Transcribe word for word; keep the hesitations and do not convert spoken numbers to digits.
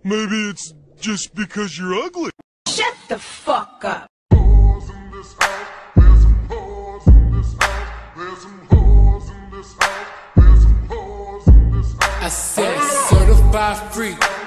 Maybe it's just because you're ugly. Shut the fuck up. I said certified freak.